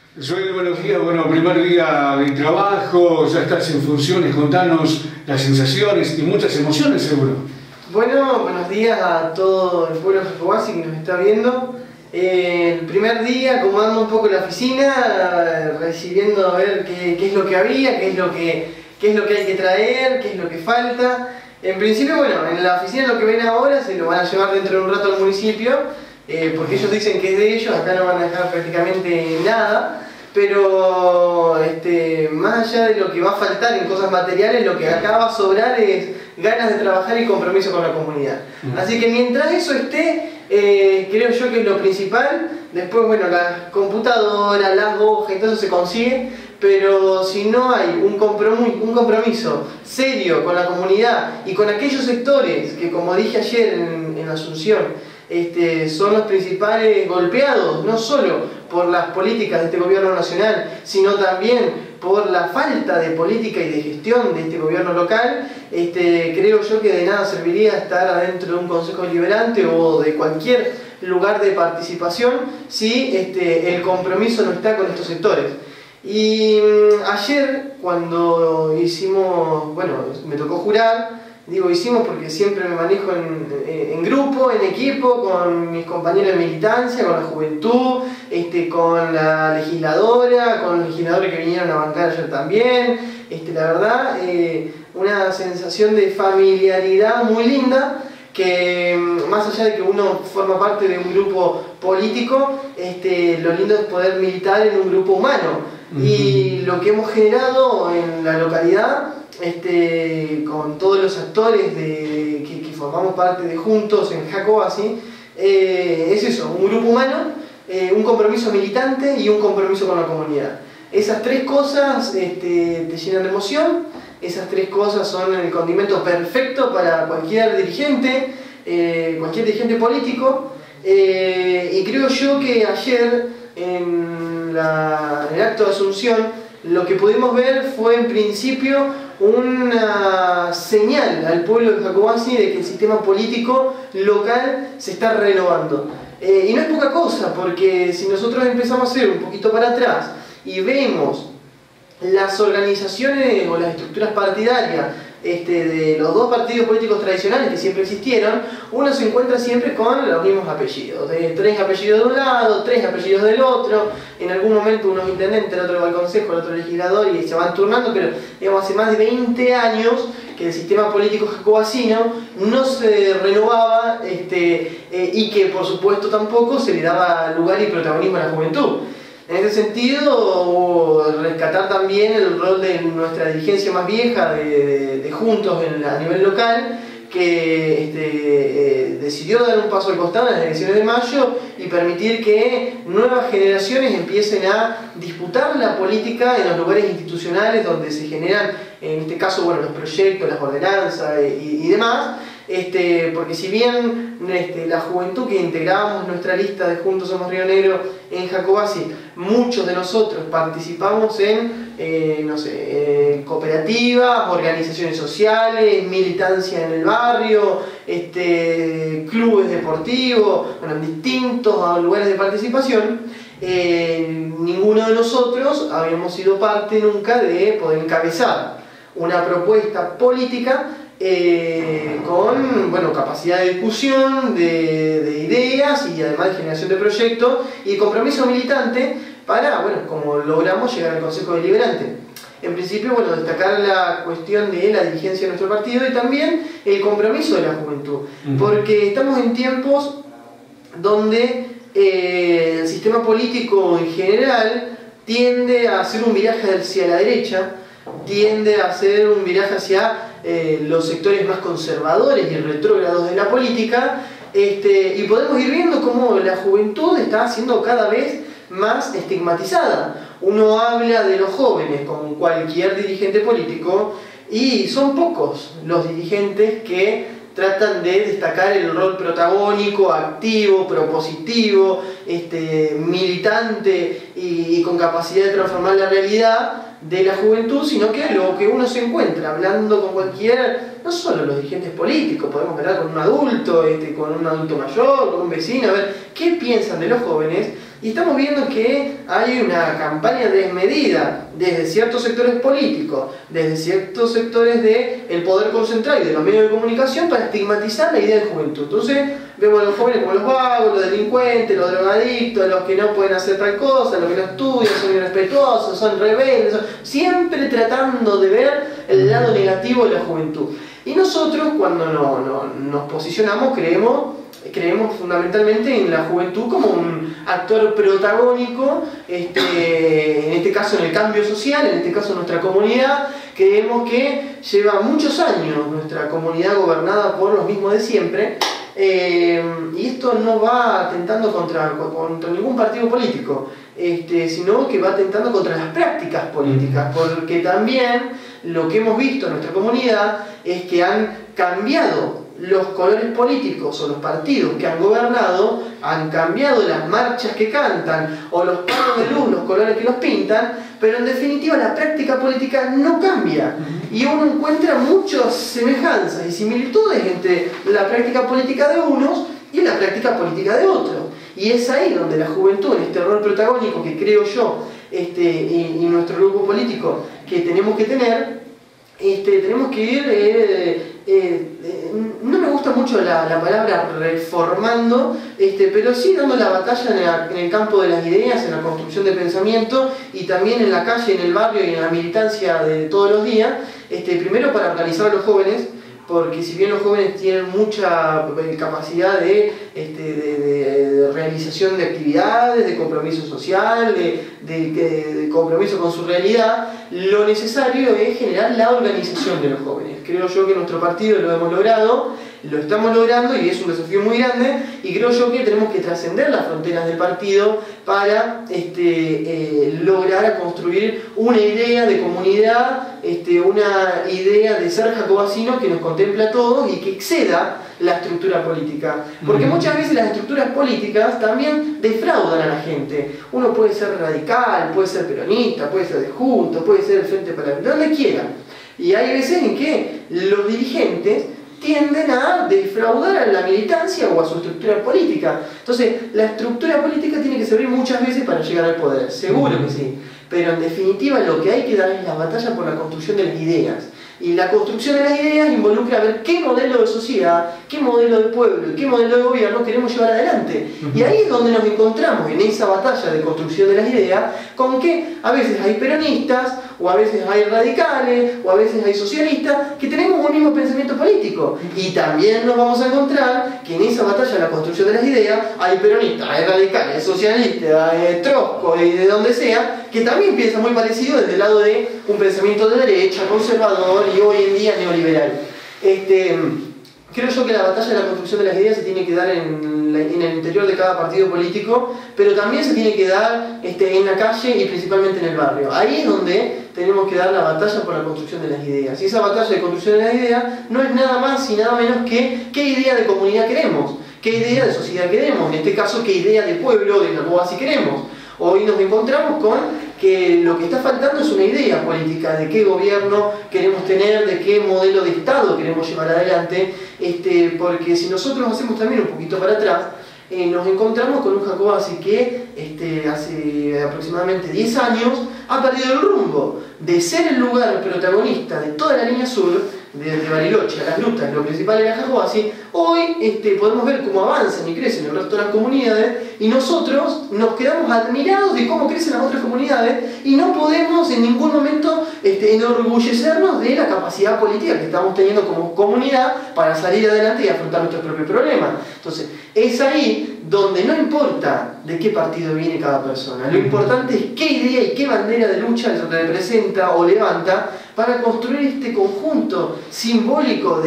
Joel, buenos días. Bueno, primer día de trabajo, ya estás en funciones, contanos las sensaciones y muchas emociones seguro. Bueno, buenos días a todo el pueblo de Jacobasi que nos está viendo. El primer día acomodando un poco la oficina, recibiendo a ver qué es lo que había, qué es lo que hay que traer, qué es lo que falta. En principio, bueno, en la oficina lo que ven ahora se lo van a llevar dentro de un rato al municipio, porque ellos dicen que es de ellos, acá no van a dejar prácticamente nada. Pero más allá de lo que va a faltar en cosas materiales, lo que acá va a sobrar es ganas de trabajar y compromiso con la comunidad. Así que mientras eso esté, creo yo que es lo principal. Después, bueno, las computadoras, las hojas y todo eso se consigue, pero si no hay un compromiso serio con la comunidad y con aquellos sectores que, como dije ayer en Asunción, son los principales golpeados, no solo por las políticas de este gobierno nacional, sino también por la falta de política y de gestión de este gobierno local. Creo yo que de nada serviría estar adentro de un consejo deliberante o de cualquier lugar de participación si el compromiso no está con estos sectores. Y ayer cuando hicimos, bueno, me tocó jurar. Digo hicimos porque siempre me manejo en grupo, en equipo, con mis compañeros de militancia, con la juventud, con la legisladora, con los legisladores que vinieron a bancar ayer también. La verdad, una sensación de familiaridad muy linda, que más allá de que uno forma parte de un grupo político, lo lindo es poder militar en un grupo humano. Y lo que hemos generado en la localidad, con todos los actores que formamos parte de Juntos en Jacobasi, es eso, un grupo humano, un compromiso militante y un compromiso con la comunidad. Esas tres cosas te llenan de emoción, esas tres cosas son el condimento perfecto para cualquier dirigente político, y creo yo que ayer en el acto de Asunción lo que pudimos ver fue en principio una señal al pueblo de Jacobasi de que el sistema político local se está renovando. Y no es poca cosa, porque si nosotros empezamos a hacer un poquito para atrás y vemos las organizaciones o las estructuras partidarias de los dos partidos políticos tradicionales que siempre existieron, uno se encuentra siempre con los mismos apellidos, de 3 apellidos de un lado, 3 apellidos del otro. En algún momento uno es intendente, el otro va al consejo, el otro legislador, y se van turnando, pero digamos, hace más de 20 años que el sistema político jacobasino no se renovaba, y que por supuesto tampoco se le daba lugar y protagonismo a la juventud. En ese sentido, rescatar también el rol de nuestra dirigencia más vieja de Juntos a nivel local, que decidió dar un paso al costado en las elecciones de mayo y permitir que nuevas generaciones empiecen a disputar la política en los lugares institucionales donde se generan, en este caso, bueno, los proyectos, las ordenanzas y demás. Porque si bien la juventud que integrábamos nuestra lista de Juntos Somos Río Negro en Jacobasi, muchos de nosotros participamos en cooperativas, organizaciones sociales, militancia en el barrio, clubes deportivos, bueno, en distintos lugares de participación, ninguno de nosotros habíamos sido parte nunca de poder encabezar una propuesta política con, bueno, capacidad de discusión, de ideas y además de generación de proyectos y compromiso militante para, bueno, como logramos llegar al Consejo Deliberante. En principio, bueno, destacar la cuestión de la dirigencia de nuestro partido y también el compromiso de la juventud, porque estamos en tiempos donde el sistema político en general tiende a hacer un viraje hacia la derecha, tiende a hacer un viraje hacia los sectores más conservadores y retrógrados de la política, y podemos ir viendo cómo la juventud está siendo cada vez más estigmatizada. Uno habla de los jóvenes con cualquier dirigente político y son pocos los dirigentes que tratan de destacar el rol protagónico, activo, propositivo, militante y con capacidad de transformar la realidad de la juventud, sino que lo que uno se encuentra hablando con cualquier, no solo los dirigentes políticos, podemos hablar con un adulto mayor, con un vecino, a ver qué piensan de los jóvenes. Y estamos viendo que hay una campaña desmedida desde ciertos sectores políticos, desde ciertos sectores del poder concentrado y de los medios de comunicación para estigmatizar la idea de juventud. Entonces vemos a los jóvenes como los vagos, los delincuentes, los drogadictos, los que no pueden hacer tal cosa, los que no estudian, son irrespetuosos, son rebeldes, siempre tratando de ver el lado negativo de la juventud. Y nosotros cuando nos posicionamos creemos fundamentalmente en la juventud como un actor protagónico, en este caso en el cambio social, en este caso en nuestra comunidad. Creemos que lleva muchos años nuestra comunidad gobernada por los mismos de siempre, y esto no va atentando contra ningún partido político, sino que va atentando contra las prácticas políticas, porque también lo que hemos visto en nuestra comunidad es que han cambiado los colores políticos o los partidos que han gobernado, han cambiado las marchas que cantan o los palos de luz, los colores que los pintan, pero en definitiva la práctica política no cambia. Y uno encuentra muchas semejanzas y similitudes entre la práctica política de unos y la práctica política de otros. Y es ahí donde la juventud, en este rol protagónico que creo yo y nuestro grupo político que tenemos que tener, tenemos que ir, no me gusta mucho la palabra reformando, pero sí dando la batalla en el campo de las ideas, en la construcción de pensamiento y también en la calle, en el barrio y en la militancia de todos los días, primero para organizar a los jóvenes, porque si bien los jóvenes tienen mucha capacidad de realización de actividades, de compromiso social, de compromiso con su realidad, lo necesario es generar la organización de los jóvenes. Creo yo que nuestro partido lo hemos logrado, lo estamos logrando y es un desafío muy grande, y creo yo que tenemos que trascender las fronteras del partido para lograr construir una idea de comunidad, una idea de ser jacobacino que nos contempla a todos y que exceda la estructura política. Porque muchas veces las estructuras políticas también defraudan a la gente. Uno puede ser radical, puede ser peronista, puede ser de Juntos, puede ser el Frente para donde quiera. Y hay veces en que los dirigentes tienden a defraudar a la militancia o a su estructura política. Entonces, la estructura política tiene que servir muchas veces para llegar al poder, seguro que sí. Pero en definitiva lo que hay que dar es la batalla por la construcción de las ideas. Y la construcción de las ideas involucra ver qué modelo de sociedad, qué modelo de pueblo y qué modelo de gobierno queremos llevar adelante. Y ahí es donde nos encontramos, en esa batalla de construcción de las ideas, con que a veces hay peronistas, o a veces hay radicales, o a veces hay socialistas, que tenemos un mismo pensamiento político. Y también nos vamos a encontrar que en esa batalla de la construcción de las ideas hay peronistas, hay radicales, hay socialistas, hay Trotsko y de donde sea, que también piensan muy parecido desde el lado de un pensamiento de derecha, conservador y hoy en día neoliberal. Creo yo que la batalla de la construcción de las ideas se tiene que dar en el interior de cada partido político, pero también se tiene que dar en la calle y principalmente en el barrio. Ahí es donde tenemos que dar la batalla por la construcción de las ideas. Y esa batalla de construcción de las ideas no es nada más y nada menos que qué idea de comunidad queremos, qué idea de sociedad queremos, en este caso qué idea de pueblo, de Jacobací queremos. Hoy nos encontramos con que lo que está faltando es una idea política de qué gobierno queremos tener, de qué modelo de Estado queremos llevar adelante, porque si nosotros hacemos también un poquito para atrás, nos encontramos con un Jacobací que hace aproximadamente 10 años ha perdido el rumbo de ser el lugar protagonista de toda la línea sur, desde Bariloche a las grutas, lo principal era Jacobací. Hoy podemos ver cómo avanzan y crecen el resto de las comunidades y nosotros nos quedamos admirados de cómo crecen las otras comunidades y no podemos en ningún momento enorgullecernos de la capacidad política que estamos teniendo como comunidad para salir adelante y afrontar nuestros propios problemas. Entonces, es ahí donde no importa de qué partido viene cada persona, lo importante es qué idea y qué bandera de lucha representa o levanta para construir este conjunto simbólico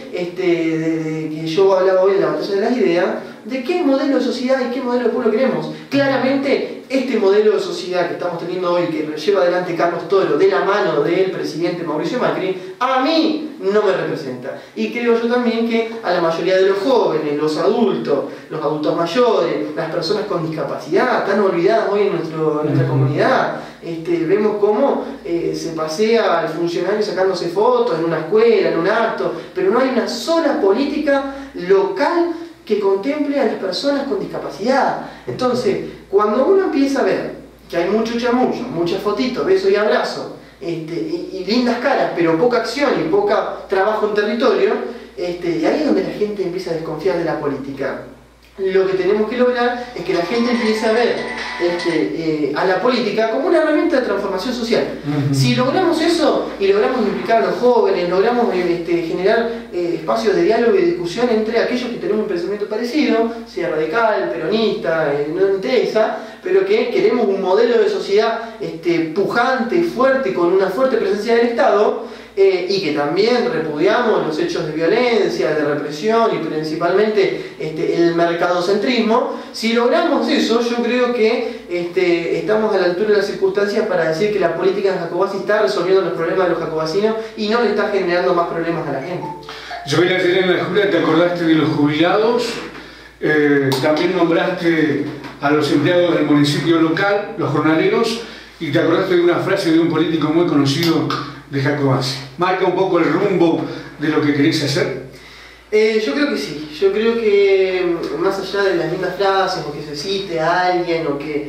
que yo hablaba hoy en la batalla de las ideas, de qué modelo de sociedad y qué modelo de pueblo queremos. Claramente, este modelo de sociedad que estamos teniendo hoy, que lleva adelante Carlos Toro de la mano del presidente Mauricio Macri, a mí no me representa. Y creo yo también que a la mayoría de los jóvenes, los adultos mayores, las personas con discapacidad, tan olvidadas hoy en nuestra comunidad, vemos cómo se pasea al funcionario sacándose fotos en una escuela, en un acto, pero no hay una sola política local que contemple a las personas con discapacidad. Entonces, cuando uno empieza a ver que hay mucho chamullo, muchas fotitos, beso y abrazo, y lindas caras, pero poca acción y poco trabajo en territorio, y ahí es donde la gente empieza a desconfiar de la política. Lo que tenemos que lograr es que la gente empiece a ver a la política como una herramienta de transformación social. Si logramos eso y logramos implicar a los jóvenes, logramos generar espacios de diálogo y discusión entre aquellos que tenemos un pensamiento parecido, sea radical, peronista, no interesa, pero que queremos un modelo de sociedad pujante, fuerte, con una fuerte presencia del Estado, y que también repudiamos los hechos de violencia, de represión y principalmente el mercadocentrismo. Si logramos eso, yo creo que estamos a la altura de las circunstancias para decir que la política en Jacobasi está resolviendo los problemas de los jacobacinos y no le está generando más problemas a la gente. Yo vi ayer en la Julia, te acordaste de los jubilados, también nombraste a los empleados del municipio local, los jornaleros, y te acordaste de una frase de un político muy conocido de Jacobasi. ¿Marca un poco el rumbo de lo que querés hacer? Yo creo que sí. Yo creo que más allá de las mismas frases, o que se cite a alguien, o que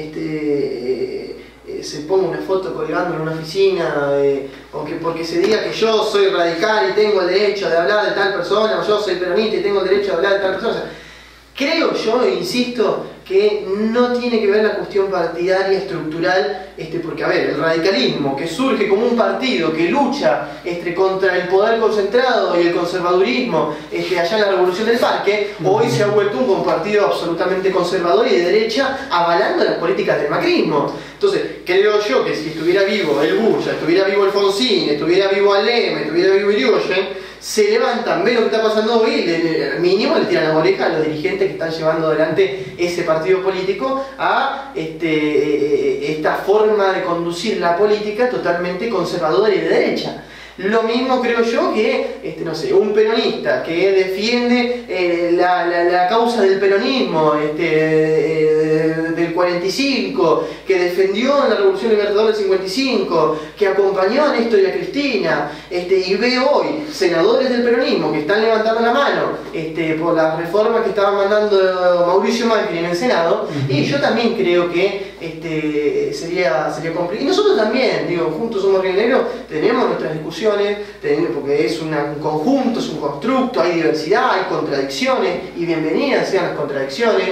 se ponga una foto colgando en una oficina, o que porque se diga que yo soy radical y tengo el derecho de hablar de tal persona, o yo soy peronista y tengo el derecho de hablar de tal persona. O sea, creo yo, e insisto, que no tiene que ver la cuestión partidaria estructural, porque a ver, el radicalismo que surge como un partido que lucha contra el poder concentrado y el conservadurismo allá en la Revolución del Parque, hoy se ha vuelto un partido absolutamente conservador y de derecha, avalando las políticas del macrismo. Entonces, creo yo que si estuviera vivo el Bulla, estuviera vivo Alfonsín, estuviera vivo Alem, estuviera vivo Irigoyen, se levantan, ven lo que está pasando hoy y mínimo le tiran las orejas a los dirigentes que están llevando adelante ese partido político a esta forma de conducir la política totalmente conservadora y de derecha. Lo mismo creo yo que, no sé, un peronista que defiende la causa del peronismo, del 45, que defendió en la Revolución Libertadora del 55, que acompañó a Néstor y a Cristina, y ve hoy senadores del peronismo que están levantando la mano por las reformas que estaba mandando Mauricio Macri en el Senado, y yo también creo que sería complicado. Y nosotros también, digo, juntos somos Río Negro, tenemos nuestras discusiones, porque es un conjunto, es un constructo, hay diversidad, hay contradicciones, y bienvenidas sean las contradicciones.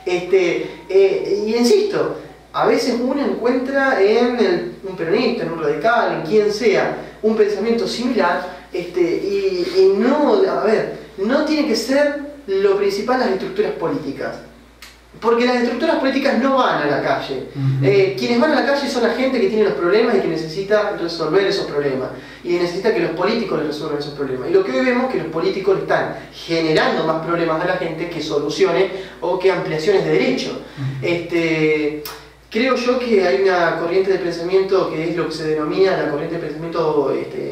Y insisto, a veces uno encuentra en un peronista, en un radical, en quien sea, un pensamiento similar, y no, a ver, no tiene que ser lo principal las estructuras políticas. Porque las estructuras políticas no van a la calle. Quienes van a la calle son la gente que tiene los problemas y que necesita resolver esos problemas. Y necesita que los políticos les resuelvan esos problemas. Y lo que hoy vemos es que los políticos le están generando más problemas a la gente que soluciones o que ampliaciones de derechos. Creo yo que hay una corriente de pensamiento que es lo que se denomina la corriente de pensamiento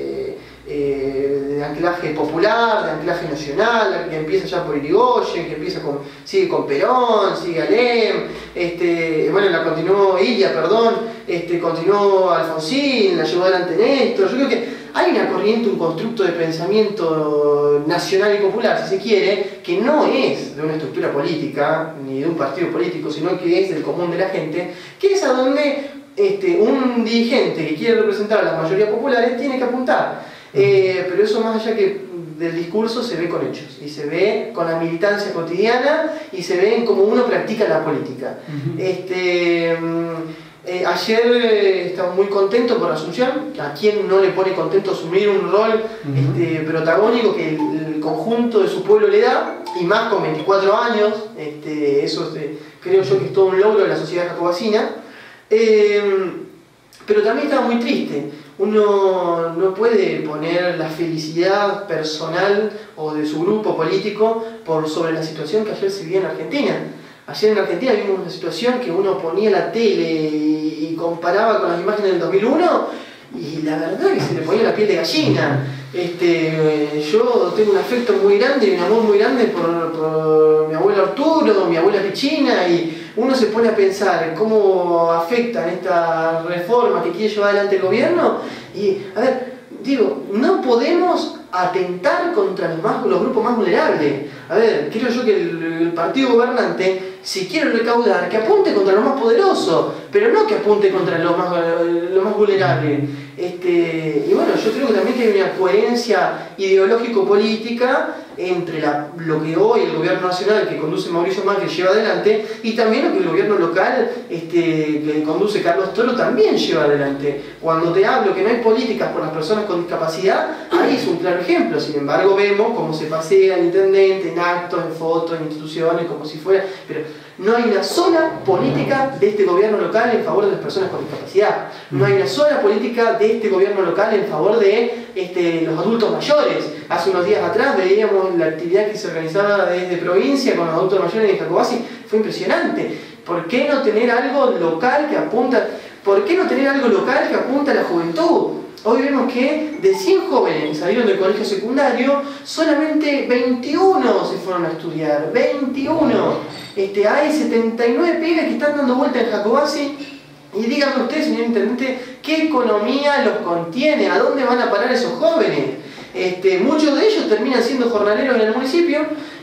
de anclaje popular, de anclaje nacional, que empieza ya por Irigoyen, que sigue con Perón, sigue Alem, bueno, la continuó Ilia, continuó Alfonsín, la llevó adelante Néstor. Yo creo que hay una corriente, un constructo de pensamiento nacional y popular, si se quiere, que no es de una estructura política, ni de un partido político, sino que es del común de la gente, que es a donde un dirigente que quiere representar a las mayorías populares tiene que apuntar. Pero eso, más allá que del discurso, se ve con hechos, y se ve con la militancia cotidiana, y se ve en cómo uno practica la política. Ayer estaba muy contento por Asunción. ¿A quién no le pone contento asumir un rol protagónico que el conjunto de su pueblo le da, y más con 24 años? Eso creo yo que es todo un logro de la sociedad jacobacina. Pero también estaba muy triste. Uno no puede poner la felicidad personal o de su grupo político por sobre la situación que ayer se vivía en Argentina. Ayer en Argentina vimos una situación que uno ponía la tele y comparaba con las imágenes del 2001, y la verdad que se le ponía la piel de gallina. Yo tengo un afecto muy grande y un amor muy grande por mi abuelo Arturo, mi abuela Pichina, y uno se pone a pensar en cómo afectan esta reforma que quiere llevar adelante el gobierno. Y, a ver, digo, no podemos atentar contra los grupos más vulnerables. A ver, creo yo que el partido gobernante, si quiere recaudar, que apunte contra los más poderosos, pero no que apunte contra los más vulnerables. Y bueno, yo creo que también que hay una coherencia ideológico-política entre lo que hoy el gobierno nacional que conduce Mauricio Macri lleva adelante y también lo que el gobierno local que conduce Carlos Toro también lleva adelante. Cuando te hablo que no hay políticas por las personas con discapacidad, ahí es un claro ejemplo. Sin embargo, vemos cómo se pasea el intendente en actos, en fotos, en instituciones, como si fuera... Pero no hay una sola política de este gobierno local en favor de las personas con discapacidad. No hay una sola política de este gobierno local en favor de los adultos mayores. Hace unos días atrás veíamos la actividad que se organizaba desde provincia con los adultos mayores en Jacobasi. Fue impresionante. ¿Por qué no tener algo local que apunta? ¿Por qué no tener algo local que apunta a la juventud? Hoy vemos que de 100 jóvenes que salieron del colegio secundario, solamente 21 se fueron a estudiar. 21. Hay 79 pibes que están dando vuelta en Jacobasi. Y díganme ustedes, señor intendente, ¿qué economía los contiene? ¿A dónde van a parar esos jóvenes? Muchos de ellos terminan siendo jornaleros en el municipio,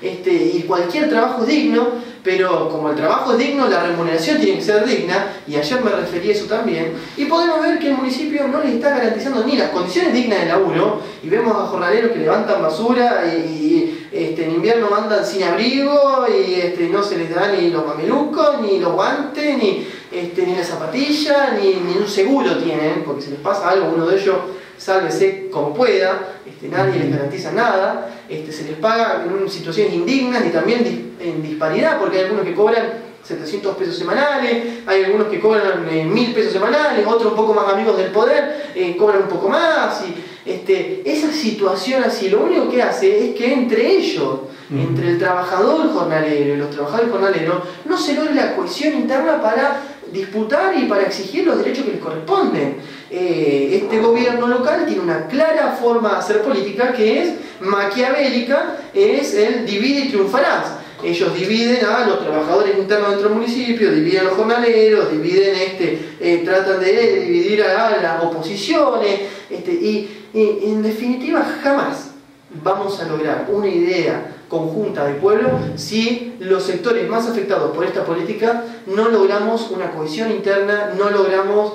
y cualquier trabajo es digno, pero como el trabajo es digno, la remuneración tiene que ser digna, y ayer me referí a eso también, y podemos ver que el municipio no les está garantizando ni las condiciones dignas de laburo, y vemos a jornaleros que levantan basura y en invierno andan sin abrigo, y no se les da ni los mamelucos, ni los guantes, ni la zapatilla, ni un seguro tienen, porque si les pasa algo a uno de ellos, sálvese como pueda, nadie les garantiza nada, se les paga en situaciones indignas y también en disparidad, porque hay algunos que cobran 700 pesos semanales, hay algunos que cobran 1000 pesos semanales, otros un poco más amigos del poder, cobran un poco más, y esa situación así, lo único que hace es que entre ellos, entre el trabajador jornalero y los trabajadores jornaleros, no se logre la cohesión interna para disputar y para exigir los derechos que les corresponden. Este gobierno local tiene una clara forma de hacer política que es maquiavélica, es el divide y triunfarás. Ellos dividen a los trabajadores internos dentro del municipio, dividen a los jornaleros, dividen tratan de dividir a las oposiciones, y en definitiva jamás vamos a lograr una idea conjunta de pueblo si los sectores más afectados por esta política no logramos una cohesión interna, no logramos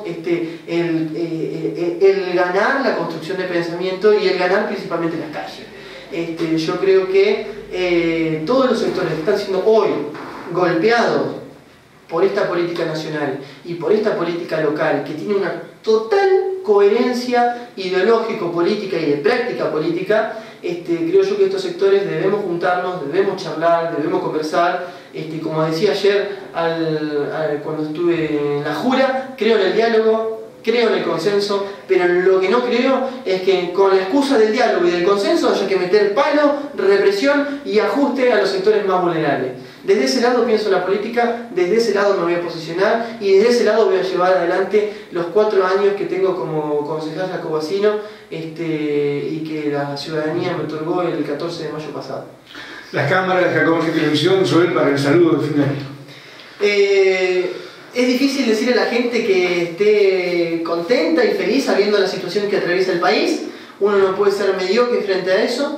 el ganar la construcción de pensamiento y el ganar principalmente las calles. Yo creo que todos los sectores que están siendo hoy golpeados por esta política nacional y por esta política local que tiene una total coherencia ideológico-política y de práctica política, creo yo que estos sectores debemos juntarnos, debemos charlar, debemos conversar. Como decía ayer cuando estuve en la Jura, creo en el diálogo, creo en el consenso, pero lo que no creo es que con la excusa del diálogo y del consenso haya que meter palo, represión y ajuste a los sectores más vulnerables. Desde ese lado pienso la política, desde ese lado me voy a posicionar y desde ese lado voy a llevar adelante los 4 años que tengo como concejal jacobacino, y que la ciudadanía me otorgó el 14 de mayo pasado. Las cámaras de Jacobasi Televisión, Joel, para el saludo de fin de año. Es difícil decir a la gente que esté contenta y feliz sabiendo la situación que atraviesa el país. Uno no puede ser mediocre frente a eso.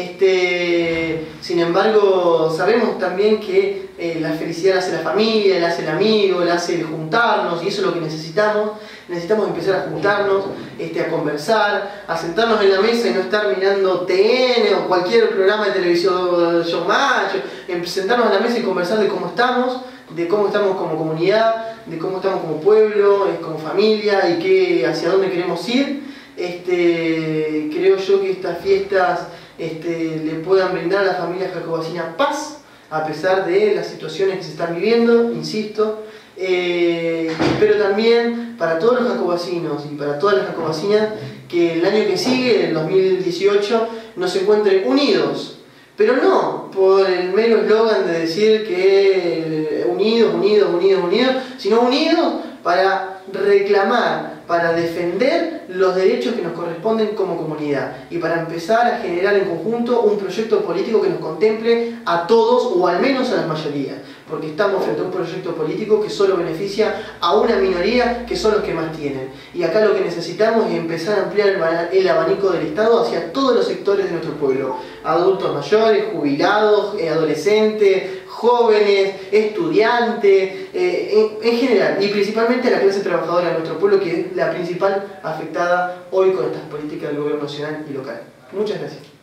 Sin embargo, sabemos también que la felicidad la hace la familia, la hace el amigo, la hace el juntarnos, y eso es lo que necesitamos. Necesitamos empezar a juntarnos, a conversar, a sentarnos en la mesa y no estar mirando TN o cualquier programa de televisión showmatch, sentarnos en la mesa y conversar de cómo estamos como comunidad, de cómo estamos como pueblo, como familia y hacia dónde queremos ir. Creo yo que estas fiestas le puedan brindar a la familia jacobacina paz, a pesar de las situaciones que se están viviendo, insisto, pero también para todos los jacobacinos y para todas las jacobacinas que el año que sigue, el 2018, nos encuentren unidos, pero no por el mero eslogan de decir que unidos, sino unidos para reclamar, para defender los derechos que nos corresponden como comunidad y para empezar a generar en conjunto un proyecto político que nos contemple a todos o al menos a la mayoría. porque estamos frente a un proyecto político que solo beneficia a una minoría, que son los que más tienen. Y acá lo que necesitamos es empezar a ampliar el abanico del Estado hacia todos los sectores de nuestro pueblo: adultos mayores, jubilados, adolescentes, jóvenes, estudiantes, en general, y principalmente a la clase trabajadora de nuestro pueblo, que es la principal afectada hoy con estas políticas del gobierno nacional y local. Muchas gracias.